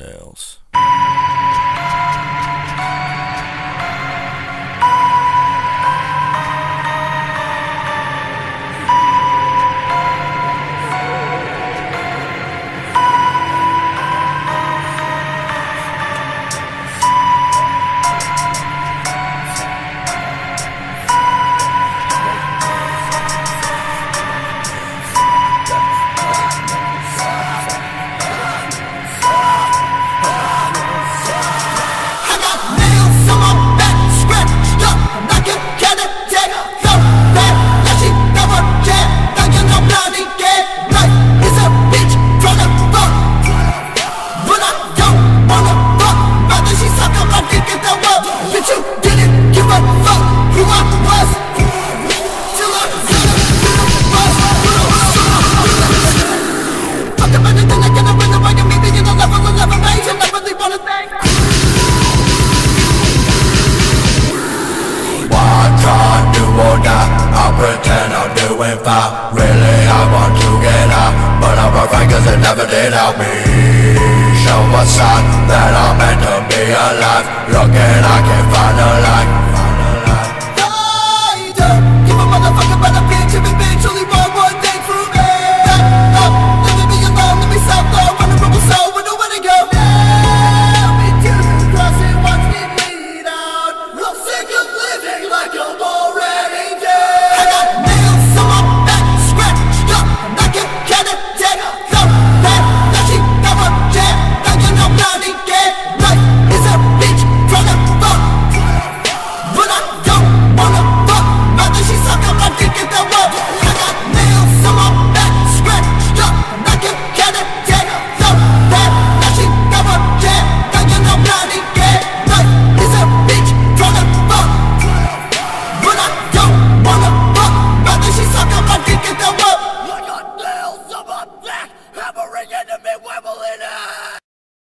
nails. Pretend I'm doing fine. Really I want to get out, but I'm afraid cause it never did help me. Show a sign that I'm meant to be alive. Looking I can't find a light.